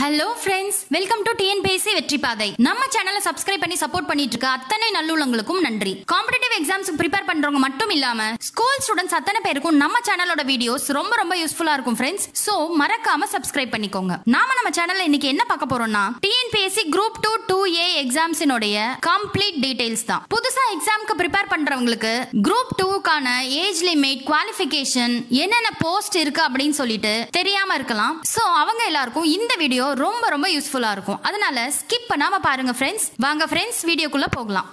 Hello friends, welcome to TNPSC வெற்றி பாதை. நம்ம சேனலை சப்ஸ்கிரைப் பண்ணி சப்போர்ட் பண்ணிட்டு இருக்க அத்தனை நல்லுள்ளங்களுக்கும் நன்றி. காம்படிட்டிவ் எக்ஸாம்ஸ்க்கு ப்ரிப்பேர் பண்றவங்க மட்டும் இல்லாம ஸ்கூல் ஸ்டூடெண்ட்ஸ் அத்தனை பேருக்கும் நம்ம சேனலோட வீடியோஸ் ரொம்ப யூஸ்ஃபுல்லா இருக்கும் ஃப்ரெண்ட்ஸ். சோ மறக்காம சப்ஸ்கிரைப் பண்ணிக்கோங்க. நம்ம சேனல்ல இன்னைக்கு என்ன பார்க்க போறோம்னா டிஎன்பிஎஸ்சி குரூப் 2 2A எக்ஸாம்ஸினுடைய கம்ப்ளீட் டீடைல்ஸ் தான். புதுசா எக்ஸாம்க்கு ப்ரிப்பேர் பண்றவங்களுக்கு குரூப் 2க்கான ஏஜ் லிமிட், குவாலிஃபிகேஷன், என்னென்ன போஸ்ட் இருக்கு அப்படின்னு சொல்லிட்டு தெரியாம இருக்கலாம். சோ அவங்க எல்லாருக்கும் இந்த வீடியோ ரொம்ப யூஸ்ஃபுல்லா இருக்கும். அதனால ஸ்கிப் பண்ணாம பாருங்க ஃப்ரெண்ட்ஸ். வாங்க ஃப்ரெண்ட்ஸ், வீடியோக்குள்ள போகலாம்.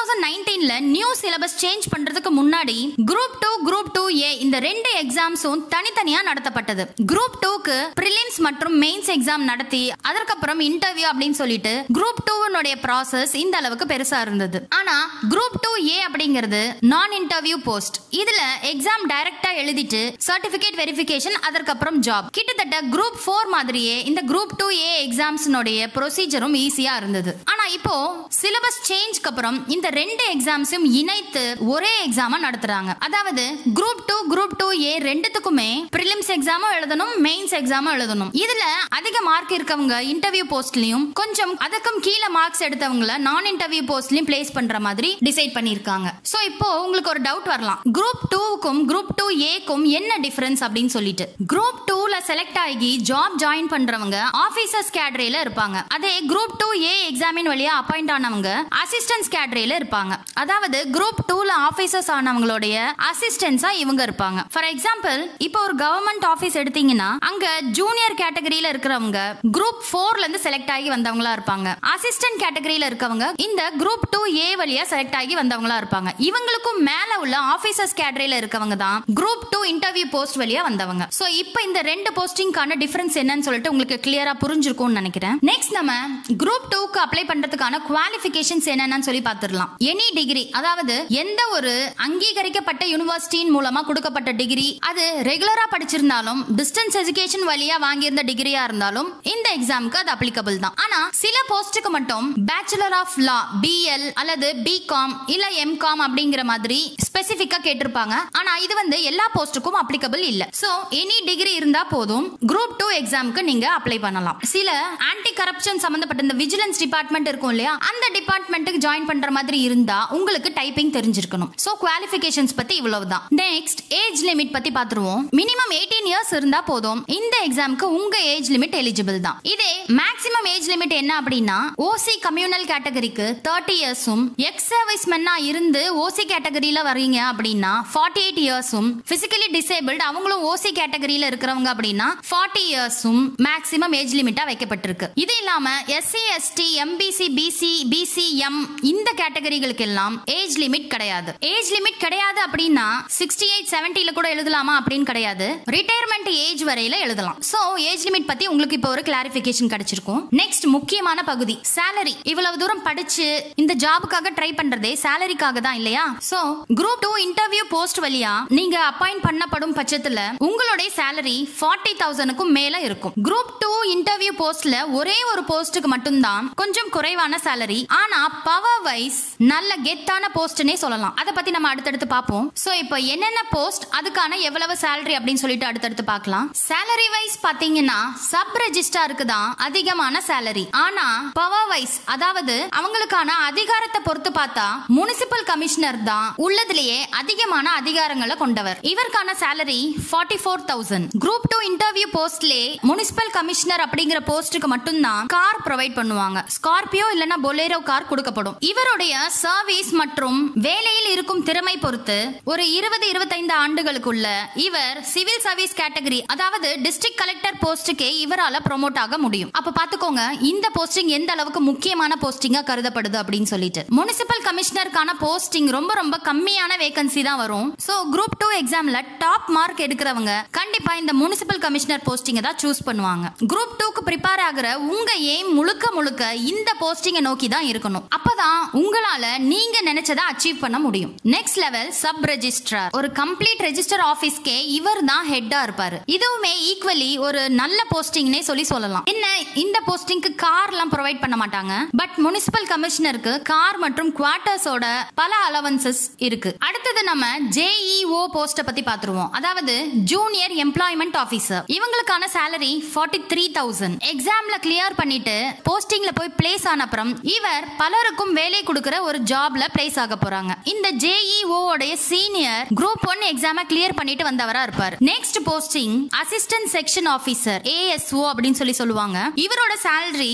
2019ல நியூ சிலபஸ் சேஞ்ச் பண்றதுக்கு முன்னாடி குரூப் 2 குரூப் 2A இந்த ரெண்டு எக்ஸாம்ஸும் தனித்தனியா நடத்தப்பட்டது. குரூப் 2க்கு பிரிலிம்ஸ் மற்றும் மெயின்ஸ் எக்ஸாம் நடத்தி அதற்கப்புறம் இன்டர்வியூ அப்படின்னு சொல்லிட்டு குரூப் 2னுடைய ப்ராசஸ் இந்த அளவுக்கு பெருசா இருந்தது. ஆனா குரூப் 2A அப்படிங்கிறது நான் இன்டர்வியூ போஸ்ட். இதுல எக்ஸாம் டைரக்டா எழுதிட்டு சர்டிபிகேட் வெரிஃபிகேஷன், அதற்கப்புறம் ஜாப். கிட்டத்தட்ட குரூப் 4 மாதிரியே இந்த குரூப் 2A எக்ஸாம்ஸ்னுடைய ப்ரொசீஜரும் ஈஸியா இருந்தது. ஆனா இப்போ சிலபஸ் சேஞ்ச்க்கு அப்புறம் இந்த ரெண்டு எக்ஸாம்ஸும் இணைத்து ஒரே எக்ஸாமா நடத்துறாங்க. அதாவது குரூப் 2 குரூப் 2A ரெண்டுத்துக்குமே பிரிலிம்ஸ் எக்ஸாமும் எழுதணும், மெயின்ஸ் எக்ஸாமும் எழுதணும். இதுல அதிக மார்க் இருக்கவங்க இன்டர்வியூ போஸ்ட்லயும், கொஞ்சம் அதுக்கும் கீழே மார்க்ஸ் எடுத்தவங்கள நான் இன்டர்வியூ போஸ்ட்லயும் பிளேஸ் பண்ற மாதிரி டிசைட் பண்ணிருக்காங்க. சோ இப்போ உங்களுக்கு ஒரு டவுட் வரலாம், குரூப் 2க்கும் குரூப் 2Aக்கும் என்ன டிஃபரன்ஸ் அப்படின்னு சொல்லிட்டு. குரூப் 2ல செலக்ட் ஆகி ஜாப் ஜாயின் பண்றவங்க ஆபீசர்ஸ் கேடரியில இருப்பாங்க. அதே குரூப் 2A எக்ஸாமின் வழியா அப்பாயிண்ட் ஆனவங்க அசிஸ்டன்ஸ் கேடரியில இருப்பாங்க. அதாவது குரூப் 2ல ஆபீசர்ஸ் ஆனவங்களுடைய அசிஸ்டன்ஸா இவங்க இருப்பாங்க. ஃபார் எக்ஸாம்பிள், இப்போ ஒரு கவர்மெண்ட் ஆபீஸ் எடுத்தீங்கன்னா அங்க ஜூனியர் கேட்டகரியில இருக்கிறவங்க குரூப் 4ல இருந்து செலக்ட் ஆகி வந்தவங்களா இருப்பாங்க. அசிஸ்டன்ட் கேட்டகரியில இருக்கவங்க இந்த குரூப் 2A வழியா செலக்ட் ஆகி வந்தவங்களா இருப்பாங்க. இவங்களுக்கும் மேல உள்ள ஆபீசர்ஸ் கேட்டகரியில இருக்கவங்க தான் குரூப் 2 இன்டர்வியூ போஸ்ட் வழியா வந்தவங்க. சோ இப்போ இந்த ரெண்டு போஸ்டிங்கான டிஃபரன்ஸ் என்னன்னு சொல்லிட்டு உங்களுக்கு கிளியரா புரிஞ்சிருக்கும்னு நினைக்கிறேன். நெக்ஸ்ட் நம்ம குரூப் 2க்கு அப்ளை பண்றதுக்கான குவாலிஃபிகேஷன்ஸ் என்னன்னு சொல்லி பார்த்துடலாம். எனி டிகிரி, அதாவது எந்த ஒரு அங்கீகரிக்கப்பட்ட யூனிவர்சிட்டியின் மூலமா கொடுக்கப்பட்ட டிகிரி, அது ரெகுலரா படிச்சிருந்தாலும் டிஸ்டன்ஸ் எஜுகேஷன் வழியா வாங்கியிருந்த டிகிரியா இருந்தாலும் இந்த எக்ஸாமுக்கு அது அப்ளிகபிள் தான். ஆனா சில போஸ்டுக்கு மட்டும் பேச்சுலர் ஆஃப் லா, BL அல்லது BCom இல்ல MCom அப்படிங்கிற மாதிரி ஸ்பெசிபிக்கா கேட்டிருப்பாங்க. ஆனா இது எல்லா போஸ்டுக்கும் அப்ளிகபிள் இல்ல. சோ எனி டிகிரி இருந்தா போதும் குரூப் 2 எக்ஸாமுக்கு நீங்க அப்ளை பண்ணலாம். சில ஆன்டி கரப்ஷன் சம்பந்தப்பட்ட இந்த விஜிலன்ஸ் டிபார்ட்மெண்ட் இருக்கும் இல்லையா, அந்த டிபார்ட்மெண்ட்டுக்கு ஜாயின் பண்ற மாதிரி இருந்தா உங்களுக்கு டைப்பிங் தெரிஞ்சிருக்கணும். சோ குவாலிஃபிகேஷன்ஸ் பத்தி இவ்வளவுதான். நெக்ஸ்ட் ஏஜ் லிமிட் பத்தி பாத்துருவோம். மினிமம் 18 இயர்ஸ் இருந்தா போதும் இந்த எக்ஸாமுக்கு உங்க ஏஜ் லிமிட் எலிஜிபிள் தான். இதே மேக்ஸிமம் ஏஜ் லிமிட் என்ன அப்படின்னா OC கம்யூனல் கேட்டகரிக்கு 30 இயர்ஸும், எக்ஸ் சர்வீஸ் மென்னா இருந்து OC கேட்டகரியில வரீங்க அப்படின்னா 48 இயர்ஸும், பிசிக்கலி டிசேபிள்ட் அவங்களும் OC கேட்டகரியில இருக்கிறவங்க அப்படின்னா 40 இயர்ஸும் மேக்ஸிமம் ஏஜ் லிமிட்டா வைக்கப்பட்டிருக்கு. இது இல்லாம SC ST MBC BC BCM இந்த கேட்டகரிகளுக்கு எல்லாம் ஏஜ் லிமிட் கிடையாது. ஏஜ் லிமிட் கிடையாது அப்படின்னா 68 70ல கூட எழுதலாமா அப்படின்னு கிடையாது. ரிட்டையர்மெண்ட் ஏஜ் வரையில எழுதலாம். சோ ஏஜ் லிமிட் பத்தி உங்களுக்கு இப்போ ஒரு கிளாரிஃபிகேஷன் கிடைச்சிருக்கும். நெக்ஸ்ட் முக்கியமான பகுதி salary. இவ்வளவு தூரம் படிச்சு இந்த ஜாபுக்காக ட்ரை பண்றதே சாலரிக்காக தான் இல்லையா? சோ குரூப் 2 இன்டர்வியூ போஸ்ட் வழியா நீங்க அப்பாயிண்ட் பண்ணப்படும் பட்சத்துல உங்களுடைய salary 40,000க்கும் மேல இருக்கும். குரூப் 2 இன்டர்வியூ போஸ்ட்ல ஒரே ஒரு போஸ்டுக்கு மட்டும் தான் கொஞ்சம் குறைவான salary. ஆனா பவர் வைஸ் நல்ல கெத்தான போஸ்ட்னே சொல்லலாம். அத பத்தி நம்ம அடுத்தடுத்து பாப்போம். சோ இப்போ என்னென்ன போஸ்ட், அதுக்கான எவ்வளவு salary அப்படின்னு சொல்லிட்டு அடுத்தடுத்து பார்க்கலாம். salary வைஸ் பாத்தீங்கன்னா சப் ரெஜிஸ்ட்ராருக்கு தான் அதிகமான salary. ஆனா பவர் வைஸ், அதாவது அவங்களுக்கான அதிகாரத்தை பொறுத்து பார்த்தா முனிசிபல் கமிஷனர் தான் உள்ளதிலேயே அதிகமான அதிகாரங்களை கொண்டவர். இவருக்கான salary 44,000. குரூப் 2 இன்டர்வியூ போஸ்ட்லே முனிசிபல் கமிஷனர் அப்படிங்கிற போஸ்டுக்கு மட்டும் தான் கார் ப்ரொவைட் பண்ணுவாங்க. ஸ்கார்பியோ இல்லனா பொலேரோ கார் கொடுக்கப்படும். இவருடைய சர்வீஸ் மற்றும் வேலையில் இருக்கும் திறமை பொறுத்து ஒரு 20-25 ஆண்டுகளுக்குள்ள இவர் சிவில் சர்வீஸ் கேட்டகரி, அதாவது டிஸ்ட்ரிக்ட் கலெக்டர் போஸ்டுக்கே இவரால ப்ரோமோட் ஆக முடியும். அப்ப பாத்துக்கோங்க இந்த போஸ்டிங் எந்த அளவுக்கு முக்கியமான போஸ்டிங்கா கருதப்படுது அப்படின்னு சொல்லிட்டு. முனிசிபல் கமிஷனருக்கான போஸ்டிங் ரொம்ப கம்மியான வேகன்சி தான் வரும். சோ குரூப் 2 எக்ஸாம்ல டாப் மார்க் எடுக்கிறவங்க கண்டிப்பா இந்த முனிசிபல் கமிஷனர் போஸ்டிங் தான் சூஸ் பண்ணுவாங்க. குரூப் 2க்கு ப்ரிப்பேர் ஆகிற உங்க எய்ம் முழுக்க இந்த போஸ்டிங்கை நோக்கி தான் இருக்கணும். அப்பதான் உங்களால நீங்க நினைச்சதை அச்சீவ் பண்ண முடியும். Next level sub registrar. ஒரு கம்ப்ளீட் ரெஜிஸ்டர் ஆபீஸ்க்கு இவர் தான் ஹெட்டா இருப்பாரு. இதுவுமே ஈக்குவலி ஒரு நல்ல போஸ்டிங்னே சொல்லலாம். என்ன இந்த போஸ்டிங்க்கு கார்லாம் ப்ரொவைட் பண்ண மாட்டாங்க. பட் முனிசிபல் கமிஷனருக்கு கார் மற்றும் குவார்ட்டர்ஸோட பல அலவன்சஸ் இருக்கு. அடுத்தது நம்ம JEO போஸ்ட பத்தி பாத்துருவோம். அதாவது ஜூனியர் எம்ப்ளாய்மெண்ட் ஆபீசர். இவங்களுக்கான salary 43,000. எக்ஸாம்ல கிளியர் பண்ணிட்டு போஸ்டிங்ல போய் பிளேஸ் ஆன அப்புறம் இவர் பலருக்கும் வேலை கொடுக்கிற ஒரு ஜாப்ல பிளேஸ் ஆக போறாங்க. இந்த JEO உடைய சீனியர் குரூப் 1 எக்ஸாம கிளியர் பண்ணிட்டு வந்தவரா இருப்பார். Next posting assistant section officer ASO அப்படின்னு சொல்லுவாங்க. இவரோட salary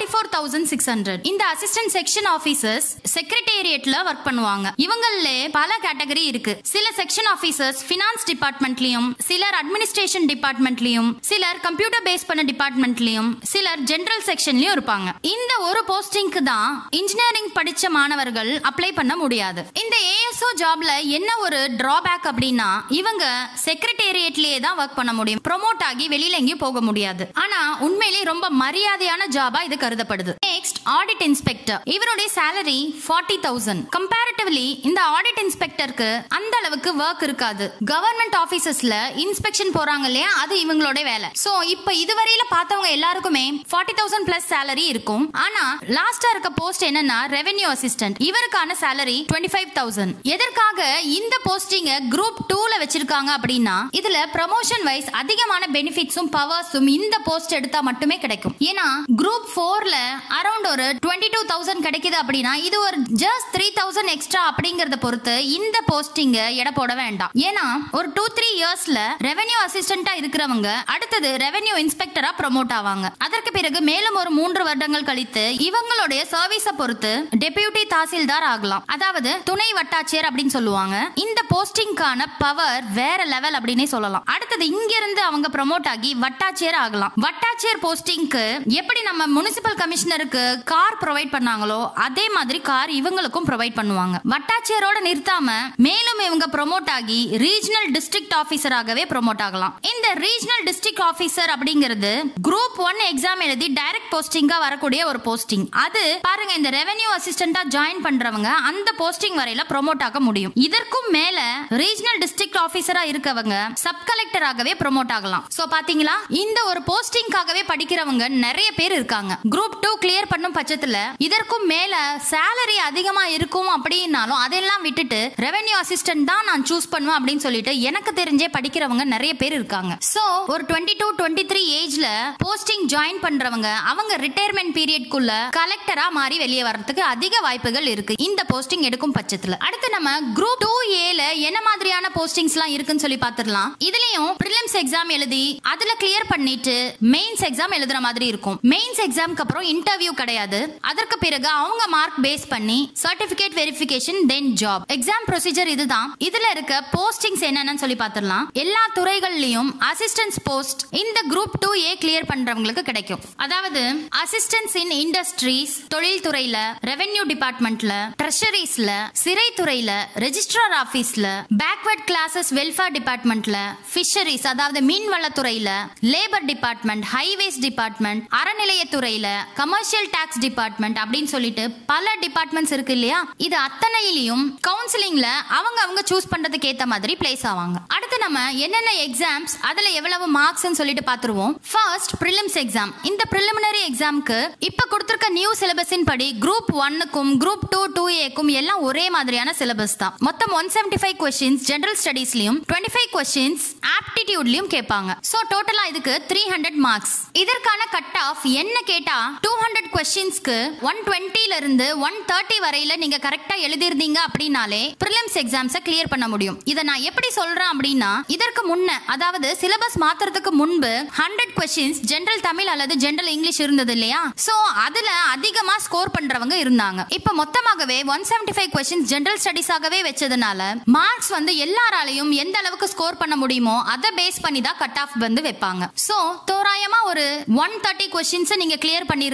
44,600. இந்த அசிஸ்டன்ட் செக்ஷன் ஆபீசர்ஸ் செக்ரட்டேரியட்ல ஒர்க் பண்ணுவாங்க. இவங்களே பல கேட்டகரி இருக்கு. சில செக்ஷன் ஆபீசர்ஸ் ஃபினான்ஸ் டிபார்ட்மெண்ட்லயும், சிலர் அட்மினிஸ்ட்ரேஷன் டிபார்ட்மெண்ட்லயும், சிலர் கம்ப்யூட்டர் பேஸ் பண்ண டிபார்ட்மெண்ட்லயும், சிலர் ஜெனரல் செக்ஷன்லயும் இருப்பாங்க. இந்த ஒரு போஸ்டிங்க்கு தான் இன்ஜினியரிங் படிச்ச மாணவர்கள் அப்ளை பண்ண முடியாது. இந்த ASO ஜாப்ல என்ன ஒரு டிராபேக் அப்படின்னா இவங்க செக்ரட்டேரியட்லயே தான் ஒர்க் பண்ண முடியும். ப்ரோமோட் ஆகி வெளியில எங்கேயும் போக முடியாது. ஆனா உண்மையிலேயே ரொம்ப மரியாதையான ஜாபா இது கருதப்படுது. Next audit inspector. இவருடைய salary 40,000. கம்பேரிட்டிவ்லி இந்த ஆடிட் இன்ஸ்பெக்டருக்கு அந்த அளவுக்கு வர்க் இருக்காது. கவர்மெண்ட் ஆபீசஸ்ல இன்ஸ்பெக்ஷன் போறாங்க இல்லையா, அது இவங்களோட வேலை. சோ இப்ப இதுவரையில பார்த்தவங்க எல்லாருக்குமே 40,000 பிளஸ் salary இருக்கும். ஆனா லாஸ்டா இருக்க போஸ்ட் என்னன்னா ரெவென்யூ அசிஸ்டன்ட். இவருக்கான salary 25,000. எதற்காக இந்த போஸ்டிங்க குரூப் 2ல வச்சிருக்காங்க அப்படின்னா இதுல ப்ரமோஷன் வைஸ் அதிகமான பெனிஃபிட்ஸும் பவர்ஸும் இந்த போஸ்ட் எடுத்தா மட்டுமே கிடைக்கும். ஏன்னா குரூப் 4ல அரௌண்ட் ஒரு 22,000 கிடைக்குது அப்படின்னா இது ஒரு ஜஸ்ட் 3,000 எக்ஸ்ட்ரா அப்படிங்கறத பொறுத்து இந்த போஸ்டிங் எடை போட வேண்டாம். ஏன்னா ஒரு 2-3 இயர்ஸ்ல ரெவென்யூ அசிஸ்டன்டா இருக்கிறவங்க அடுத்தது ரெவென்யூ இன்ஸ்பெக்டரா ப்ரோமோட் ஆவாங்க. அதற்கு பிறகு மேலும் ஒரு 3 வருடங்கள் கழித்து இவங்களுடைய சர்வீஸ பொறுத்து டெபியூட்டி தாசில்தார் ஆகலாம். அதாவது துணை வட்டாட்சியர் அப்படின்னு சொல்லுவாங்க. இந்த போஸ்டிங்கான பவர் வேற லெவல் அப்படினே சொல்லலாம். அடுத்தது இங்க இருந்து அவங்க ப்ரோமோட் ஆகி வட்டாட்சியர் ஆகலாம். வட்டாட்சியர் போஸ்டிங்க்கு எப்படி நம்ம முனிசிபல் கமிஷனருக்கு கார் ப்ரொவைட் பண்ணாங்களோ அதே மாதிரி கார் இவங்களுக்கும் ப்ரொவைட் பண்ணுவாங்க. வட்டாட்சியரோட நிறுத்தாம மேலும் இவங்க ப்ரோமோட் ஆகி ரீஜனல் டிஸ்ட்ரிக்ட் ஆபீசராகவே ப்ரோமோட் ஆகலாம். இந்த ரீஜனல் டிஸ்ட்ரிக்ட் ஆபீசர் அப்படிங்கிறது குரூப் 1 எக்ஸாம் எழுதி டைரக்ட் போஸ்டிங்கா வரக்கூடிய ஒரு போஸ்டிங். அது பாருங்க, இந்த ரெவென்யூ அசிஸ்டன்டா ஜாயின் பண்றவங்க அந்த போஸ்டிங் வரையில ப்ரோமோட் ஆக முடியும். இதற்கும் மேல ரீஜனல் டிஸ்ட்ரிக்ட் ஆபீசரா இருக்கவங்க சப் கலெக்டராகவே ப்ரோமோட் ஆகலாம். சோ பாத்தீங்களா, இந்த ஒரு போஸ்டிங்காகவே படிக்கிறவங்க நிறைய பேர் இருக்காங்க. குரூப் 2 கிளியர் பண்ணும் பட்சத்துல இதற்கும் மேல salary அதிகமா இருக்கும் அப்படின்னாலும் அதெல்லாம் விட்டுட்டு ரெவென்யூ அசிஸ்டன்ட் தான் நான் சூஸ் பண்ணுவேன் அப்படின்னு சொல்லிட்டு எனக்கு தெரிஞ்சே படிக்கிறவங்க நிறைய பேர் இருக்காங்க. சோ ஒரு 22-23 ஏஜ்ல போஸ்டிங் ஜாயின் பண்றவங்க அவங்க ரிட்டையர்மெண்ட் பீரியட்குள்ள கலெக்டரா மாறி வெளியே வரதுக்கு அதிக வாய்ப்புகள் இருக்கு இந்த போஸ்டிங் எடுக்கும் பட்சத்துல. அடுத்து நம்ம குரூப் 2A என்ன மாதிரியான போஸ்டிங்ஸ் எல்லாம் இருக்குன்னு சொல்லி பாத்துடலாம். இதுலயும் பிரிலிம்ஸ் எக்ஸாம் எழுதி அதுல கிளியர் பண்ணிட்டு மெயின்ஸ் எக்ஸாம் எழுதுற மாதிரி இருக்கும். மெயின்ஸ் எக்ஸாம்க்கு அப்புறம் இன்டர்வியூ கிடையாது. அதற்கு பிறகு அவங்க மார்க் பேஸ் பண்ணி certificate verification then job. Exam procedure இதுதான். இதுல இருக்க போஸ்டிங்ஸ் என்னன்னு சொல்லி பாத்துடலாம். எல்லா துறைகள்லயும் அசிஸ்டன்ஸ் போஸ்ட் இந்த குரூப் 2A கிளியர் பண்றவங்களுக்கு கிடைக்கும். அதாவது அசிஸ்டன்ஸ் இன் இண்டஸ்ட்ரீஸ், தொழில் துறையில, ரெவென்யூ டிபார்ட்மெண்ட்ல, ட்ரெஷரிஸ்ல, சிறை துறையில, ரெஜிஸ்ட்ரார் ஆபீஸ்ல, பேக்வர்ட் கிளாஸஸ் வெல்ஃபேர் டிபார்ட்மெண்ட்ல, ஃபிஷரிஸ் அதாவது மீன்வளத்துறையில, லேபர் டிபார்ட்மெண்ட், ஹைவேஸ் டிபார்ட்மெண்ட், அறநிலையத்துறையில, கமர்ஷியல் டாக்ஸ் டிபார்ட்மெண்ட் அப்படின்னு சொல்லிட்டு பல டிபார்ட்மெண்ட்ஸ் இருக்கு இல்லையா. இது அத்தனையிலும் கவுன்சிலிங்ல அவங்க சூஸ் பண்றதுக்கு ஏத்த மாதிரி பிளேஸ் ஆவாங்க. அடுத்து நம்ம என்னென்ன எக்ஸாம்ஸ் அதுல எவ்வளவு மார்க்ஸ் சொல்லிட்டு பாத்துருவோம். First prelims exam. இந்த பிரிலிமினரி எக்ஸாம்க்கு இப்ப கொடுத்திருக்க நியூ சிலபஸின் படி குரூப் 1க்கும் குரூப் 2A எல்லாம் ஒரே மாதிரியான சிலபஸ் தான். மொத்தம் 175 क्वेश्चंस ஜெனரல் ஸ்டடீஸ்லயும் 25 क्वेश्चंस ஆப்டிட்யூட்லயும் கேட்பாங்க. சோ டோட்டலா இதுக்கு 300 மார்க்ஸ். இதற்கான கட் ஆஃப் என்ன கேட்டா 200 क्वेश्चंसக்கு 120 ல இருந்து 130 வரையில நீங்க கரெக்ட்டா எழுதிருந்தீங்க அப்படினாலே பிரிலிம்ஸ் எக்ஸாம்ஸை கிளியர் பண்ண முடியும். இத நான் எப்படி சொல்றேன் அப்படின்னா இதற்கு முன்ன அதாவது சிலபஸ் மாத்துறதுக்கு முன்பு 100 क्वेश्चंस ஜெனரல் தமிழ் அல்லது ஜெனரல் இங்கிலீஷ் இருந்தது இல்லையா. சோ அதுல அதிகமா ஸ்கோர் பண்றவங்க இருந்தாங்க. இப்ப மொத்தமாகவே 175 क्वेश्चंस ஜெனரல் ஸ்டடீஸாகவே வெச்சதனால மார்க்ஸ் எல்லாராலையும் எந்த அளவுக்கு ஸ்கோர் பண்ண முடியுமோ அதை பேஸ் பண்ணி தான் கட் ஆஃப் வைப்பாங்க. சோ தோராயமா ஒரு 130 क्वेश्चंस நீங்க கிளியர் பண்ணிருந்தாலே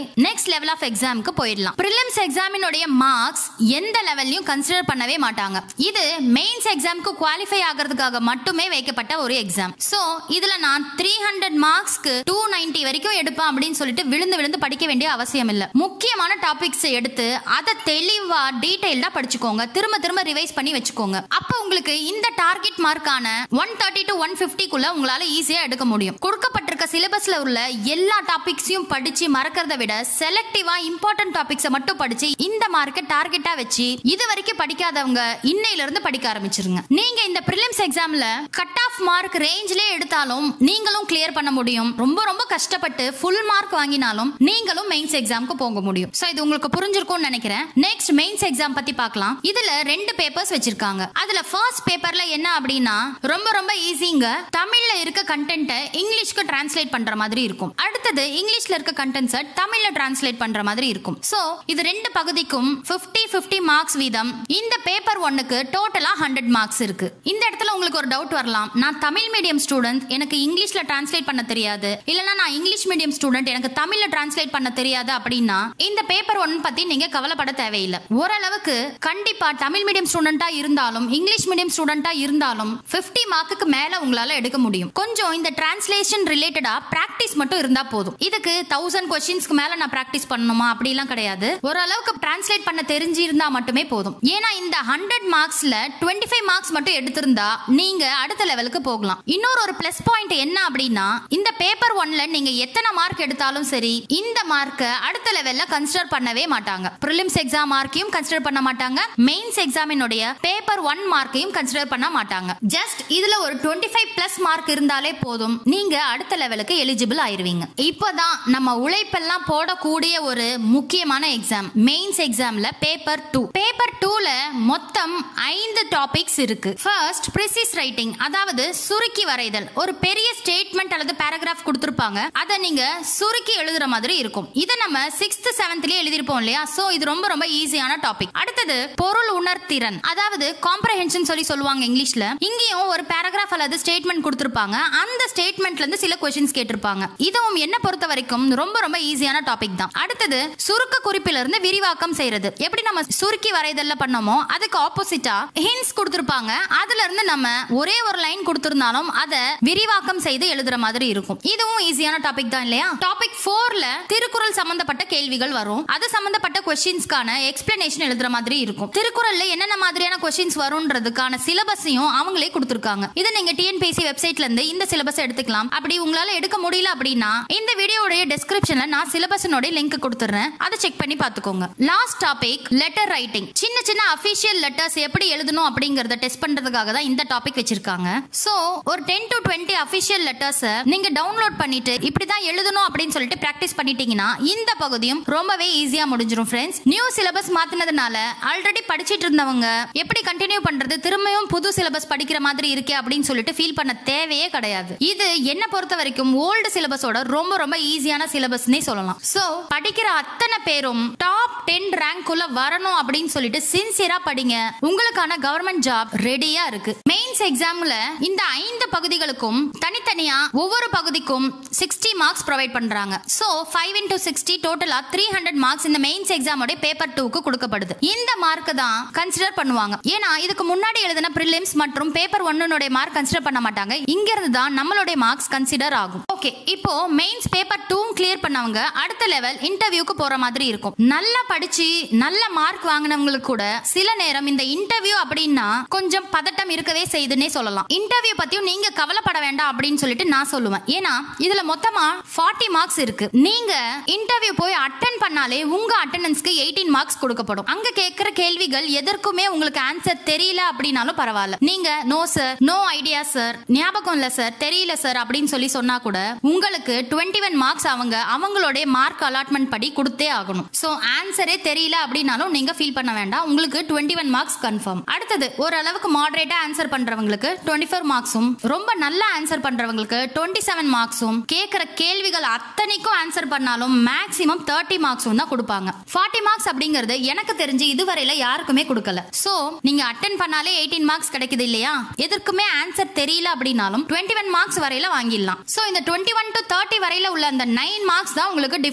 நெக்ஸ்ட் லெவல் ஆஃப் எக்ஸாமுக்கு போயிடலாம். பிரிலிம்ஸ் எக்ஸாமினுடைய மார்க்ஸ் எந்த லெவல்லையும் கன்சிடர் பண்ணவே மாட்டாங்க. இது மெயின்ஸ் எக்ஸாமுக்கு குவாலிஃபை ஆகிறதுக்காக மட்டுமே வைக்கப்பட்ட ஒரு எக்ஸாம். சோ இதுல நான் 300 மார்க்ஸ்க்கு 290 வரைக்கும் எடுப்பேன் அப்படின்னு சொல்லிட்டு விழுந்து விழுந்து படிக்க வேண்டிய அவசியம் இல்ல. முக்கியமான டாபிக்ஸ் எடுத்து அதை தெளிவா டீடைல்டா படிச்சுக்கோங்க. திரும்ப திரும்ப ரிவைஸ் பண்ணி வச்சுக்கோங்க. அப்ப உங்களுக்கு இந்த டார்கெட் மார்க்கான 130 to 150 குள்ள உங்களால ஈஸியா எடுக்க முடியும். கொடுக்கப்பட்டிருக்க சிலபஸ்ல உள்ள எல்லா டாபிக்ஸையும் படிச்சு மறக்கிறத விட செலக்டிவா இம்பார்ட்டன்ட் டாபிக்ஸை மட்டும் படிச்சு இந்த மார்க்கை டார்கெட்டா வச்சு இது வரைக்கும் படிக்காதவங்க இன்னையில இருந்து படிக்க ஆரம்பிச்சிருங்க. நீங்க இந்த பிரிலிம்ஸ் எக்ஸாம்ல கட் ஆஃப் மார்க் ரேஞ்சிலே எடுத்தாலும் நீங்களும் கிளியர் பண்ண முடியும். ரொம்ப ரொம்ப கஷ்டப்பட்டு ஃபுல் மார்க் வாங்கினாலும் நீங்களும் மெயின்ஸ் எக்ஸாம்க்கு போக முடியும். சோ இது உங்களுக்கு புரிஞ்சிருக்கும்னு நினைக்கிறேன். நெக்ஸ்ட் மெயின்ஸ் எக்ஸாம் பத்தி பார்க்கலாம். இதுல 2 பேப்பர்ஸ் வச்சிருக்காங்க. அதுல ஃபர்ஸ்ட் பேப்பர்ல என்ன அப்படின்னா ரொம்ப ரொம்ப ஈஸிங்க. தமிழ்ல இருக்க கண்டென்ட்டை இங்கிலீஷ்க்கு டிரான்ஸ்லேட் பண்ற மாதிரி இருக்கும். அடுத்தது இங்கிலீஷ்ல இருக்க கண்டென்ட்ஸை தமிழ்ல டிரான்ஸ்லேட் பண்ற மாதிரி இருக்கும். சோ இது 2 பகுதிக்கும் 50-50 மார்க்ஸ் வீதம். இந்த பேப்பர் 1க்கு டோட்டலா 100 மார்க்ஸ் இருக்கு. இந்த இடத்துல உங்களுக்கு ஒரு டவுட் வரலாம். நான் தமிழ் மீடியம் ஸ்டூடெண்ட், எனக்கு இங்கிலீஷ்ல டிரான்ஸ்லேட் பண்ண தெரியாது, இல்லனா நான் இங்கிலீஷ் மீடியம் ஸ்டூடெண்ட், எனக்கு தமிழ்ல டிரான்ஸ்லேட் பண்ண தெரியாது அப்படின்னா இந்த பேப்பர் 1 பத்தி நீங்க கவலைப்பட தேவையில்லை. ஓரளவுக்கு கண்டிப்பா தமிழ் மீடியம் ஸ்டூடெண்டா இருந்தாலும் இங்கிலீஷ் மீடியம் ஸ்டூடெண்டா இருந்தாலும் 50 மார்க்குக்கு மேல உங்களால எடுக்க முடியும். கொஞ்சம் இந்த டிரான்ஸ்லேஷன் ரிலேட்டடா பிராக்டிஸ் மட்டும் இருந்தா போதும். இதுக்கு 1000 क्वेश्चंसக்கு மேல நான் பிராக்டிஸ் பண்ணணுமா அப்படிலாம் கிடையாது. ஓரளவுக்கு டிரான்ஸ்லேட் பண்ண தெரிஞ்சு இருந்தா மட்டுமே போதும். ஏன்னா இந்த 100 மார்க்ஸ்ல 25 மார்க்ஸ் மட்டும் எடுத்திருந்தா நீங்க அடுத்த லெவலுக்கு போகலாம். இன்னொரு ஒரு பிளஸ் பாயிண்ட் என்ன அப்படின்னா இந்த பேப்பர் 1ல நீங்க எத்தனை மார்க் எடுத்தாலும் சரி இந்த மார்க்கை அடுத்த லெவல்ல கன்சிடர் பண்ணவே மாட்டாங்க. பிரிலிம்ஸ் எக்ஸாம் மார்க்கையும் கன்சிடர் பண்ண மாட்டாங்க. மெயின்ஸ் எக்ஸாமினுடைய பேப்பர் 1 மார்க்கையும் கன்சிடர் பண்ண மாட்டாங்க. ஜஸ்ட் இதுல ஒரு 25 பிளஸ் மார்க் இருந்தாலே போதும், நீங்க அடுத்த லெவலுக்கு எலிஜிபிள் ஆயிருவீங்க. இப்போதான் நம்ம உழைப்பெல்லாம் போடக்கூடிய ஒரு முக்கியமான எக்ஸாம் மெயின்ஸ் எக்ஸாம்ல பேப்பர் 2. பேப்பர் 2ல மொத்தம் 5 டாபிக்ஸ் இருக்கு. ஃபர்ஸ்ட் பிரிசிஸ் ரைட்டிங், அதாவது சுருக்கி வரைதல். ஒரு பெரிய ஸ்டேட்மெண்ட் அல்லது பேராகிராஃப் கொடுத்திருப்பாங்க, அதை நீங்க சுருக்கி எழுதுற மாதிரி இருக்கும். இதை நம்ம 6th 7thலயே எழுதிருப்போம் இல்லையா? சோ இது ரொம்ப ரொம்ப ஈஸியான டாபிக். அடுத்தது பொருள் உணர்திறன், அதாவது காம்ப்ரஹென்ஷன் சொல்லி சொல்லுவாங்க இங்கிலீஷ்ல. இங்கேயும் ஒரு பேராகிராஃப் அல்லது ஸ்டேட்மெண்ட் கொடுத்திருப்பாங்க. அந்த ஸ்டேட்மெண்ட்ல இருந்து சில क्वेश्चंस கேட்டிருப்பாங்க. இதுவும் என்ன பொறுத்த வரைக்கும் ரொம்ப ரொம்ப ஈஸியான டாபிக் தான். அடுத்தது சுருக்க குறிப்பில இருந்து விரிவாக்கம் செய்யறது. எப்படி நம்ம சுருக்கி வரைதல்ல பண்ணோமோ அதுக்கு ஆப்போசிட்டா ஹிண்ட்ஸ் கொடுத்திருப்பாங்க. அதுல இருந்து நம்ம ஒரே ஒரு லைன் கொடுத்திருந்தாலும் அதை விரிவாக்கம் செய்து எழுதுற மாதிரி இருக்கும். இதுவும் ஈஸியான டாபிக் தான் இல்லையா? டாபிக் 4ல திருக்குறள் சம்பந்தப்பட்ட கேள்விகள் வரும். அது சம்பந்தப்பட்ட क्वेश्चंसக்கான எக்ஸ்பிளனேஷன் எழுதுற மாதிரி இருக்கும். திருக்குறள்ல என்னென்ன மாதிரியான क्वेश्चंस வரும்ன்றதுக்கான சிலபஸையும் அவங்களே கொடுத்திருக்காங்க. இத நீங்க டிஎன்பிஎஸ்சி வெப்சைட்ல இருந்து இந்த சிலபஸ் எடுத்துக்கலாம். அப்படி உங்களால எடுக்க முடியல அப்படின்னா இந்த வீடியோடைய டெஸ்கிரிப்ஷன்ல நான் சிலபஸினோட லிங்க் கொடுத்துறேன், அதை செக் பண்ணி பாத்துக்கோங்க. Last topic letter writing. சின்ன சின்ன அபிஷியல் லெட்டர்ஸ் எப்படி எழுதணும் அப்படிங்கறத டெஸ்ட் பண்றதுக்காக தான் இந்த டாபிக் வச்சிருக்காங்க. சோ ஒரு 10 to 20 அபிஷியல் லெட்டர்ஸ் நீங்க டவுன்லோட் பண்ணிட்டு இப்படிதான் எழுதணும் அப்படின்னு சொல்லிட்டு பிராக்டிஸ் பண்ணிட்டீங்கன்னா இந்த பகுதியும் ரொம்பவே ஈஸியா முடிஞ்சிரும் ஃப்ரெண்ட்ஸ். நியூ சிலபஸ் மாத்தினதுனால ஆல்ரெடி படிச்சிட்டு இருந்தவங்க எப்படி கண்டினியூ பண்றது, திரும்பியும் புது சிலபஸ் படிக்கிற மாதிரி இருக்கே அப்படின்னு சொல்லிட்டு ஃபீல் பண்ண தேவையே கிடையாது. இது என்ன பொறுத்த வரைக்கும் ஓல்டு சிலபஸோட ரொம்ப ரொம்ப ஈஸியான சிலபஸ்னே சொல்லலாம். சோ படிக்கிற அத்தனை பேரும் டாப் 10 ரேங்க் உள்ள வரணும் அப்படின்னு சொல்லிட்டு சின்சியரா படிங்க. உங்களுக்கான கவர்மெண்ட் ஜாப் ரெடியா இருக்கு. மெயின்ஸ் எக்ஸாம்ல இந்த 5 பகுதிகளுக்கும் தனித்தனியா ஒவ்வொரு பகுதிக்கும் 60 மார்க்ஸ் ப்ரொவைட் பண்றாங்க. சோ 5 into 60 டோட்டலா 300 மார்க்ஸ் இந்த மெயின்ஸ் எக்ஸாமோட பேப்பர் 2க்கு கொடுக்கப்படுது. இந்த மார்க் தான் கன்சிடர் பண்ணுவாங்க. ஏன்னா இதுக்கு முன்னாடி எழுதின பிரிலிம்ஸ் மற்றும் பேப்பர் 1 மார்க் கன்சிடர் பண்ண மாட்டாங்க. இங்க இருந்து தான் நம்மளோட மார்க்ஸ் கன்சிடர் ஆகும். ஓகே, இப்போ மெயின்ஸ் பேப்பர் 2 கிளியர் பண்ணவங்க அடுத்த லெவல் இன்டர்வியூக்கு போற மாதிரி இருக்கும். நல்லா படிச்சு நல்ல மார்க் வாங்கினவங்களுக்கு கூட சில நேரம் இந்த இன்டர்வியூ அப்படின்னா கொஞ்சம் பதட்டம் இருக்கவே செய்துன்னே சொல்லலாம். இன்டர்வியூ பத்தியும் நீங்க கவலைப்பட வேண்டாம் அப்படின்னு சொல்லிட்டு நான் சொல்லுவேன். ஏன்னா இதுல மொத்தமா 40 மார்க்ஸ் இருக்கு. நீங்க இன்டர்வியூ போய் அட்டெண்ட் பண்ணாலே உங்க அட்டெண்டன்ஸ்க்கு 18 மார்க்ஸ் கொடுக்கப்படும். அங்க கேட்கிற கேள்விகள் எதற்குமே உங்களுக்கு ஆன்சர் தெரியல அப்படின்னாலும் பரவாயில்ல. நீங்க no sir, no idea sir, ஞாபகம் இல்ல சார், தெரியல சார் அப்படின்னு சொல்லி சொன்னா கூட உங்களுக்கு 21 மார்க்ஸ் அவங்களோட மார்க் அலாட்மெண்ட் படி கொடுத்தே ஆகணும். சோ ஆன்சரே தெரியல அப்படின்னாலும் நீங்க ஃபீல் பண்ண வேண்டாம், உங்களுக்கு 21 மார்க்ஸ் கன்ஃபார்ம். அடுத்தது ஓரளவுக்கு மாடரேட்டா ஆன்சர் பண்றவங்களுக்கு 24 மார்க்ஸும், ரொம்ப நல்ல ஆன்சர் பண்றவங்களுக்கு 27 மார்க்ஸும், கேட்கிற கேள்விகள் அத்தனைக்கும் ஆன்சர் பண்ணாலும் மேக்ஸிமம் 30 மார்க்ஸும் தான் கொடுப்பாங்க. 40 மார்க்ஸ் அப்படிங்கிறது எனக்கு தெரிஞ்சு இதுவரையில யாருக்குமே கொடுக்கல. சோ நீங்க அட்டெண்ட் பண்ணாலே 18 மார்க்ஸ் கிடைக்குது இல்லையா? எதற்குமே ஆன்சர் தெரியல அப்படின்னாலும் 21 மார்க்ஸ் வரையில வாங்கிடலாம். சோ இந்த 21 to 30 வரையில உள்ள அந்த 9 மார்க்ஸ் தான் உங்களுக்கு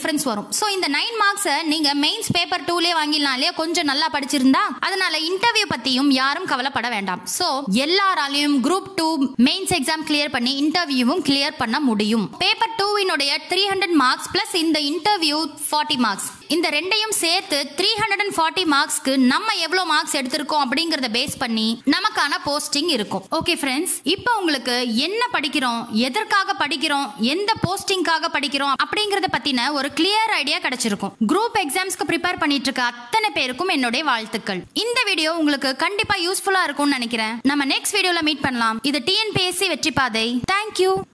டிஃபரன்ஸ் வரும். சோ இந்த 9 மார்க்ஸ் நீங்க மெயின்ஸ் பேப்பர் 2லே வாங்கிடலாம் இல்லையா, கொஞ்சம் நல்லா படிச்சிருந்தா. அதனால இன்டர்வியூ பத்தியும் யாரும் கவலைப்பட வேண்டாம். சோ எல்லாராலையும் குரூப் 2 மெயின்ஸ் எக்ஸாம் கிளியர் பண்ணி இன்டர்வியூவும் கிளியர் பண்ண முடியும். பேப்பர் 2 300 மார்க்ஸ் பிளஸ் இந்த இன்டர்வியூ 40 மார்க்ஸ், இந்த ரெண்டையும் சேர்த்து 340 மார்க்ஸ்க்கு நம்ம எவ்வளவு மார்க்ஸ் எடுத்திருக்கோம் அப்படிங்கறத பேஸ் பண்ணி நமக்கான போஸ்டிங் இருக்கும். ஓகே ஃப்ரெண்ட்ஸ், இப்போ உங்களுக்கு என்ன படிக்கிறோம், எதற்காக படிக்கிறோம், எந்த போஸ்டிங்காக படிக்கிறோம் அப்படிங்கறத பத்தின ஒரு கிளியர் ஐடியா கிடைச்சிருக்கும். குரூப் எக்ஸாம்ஸ்க்கு ப்ரிப்பேர் பண்ணிட்டு இருக்க அத்தனை பேருக்கும் என்னுடைய வாழ்த்துக்கள். இந்த வீடியோ உங்களுக்கு கண்டிப்பா யூஸ்ஃபுல்லா இருக்கும்னு நினைக்கிறேன். நம்ம நெக்ஸ்ட் வீடியோல மீட் பண்ணலாம். இது டிஎன்பிஎஸ்சி வெற்றி பாதை. தேங்க்யூ.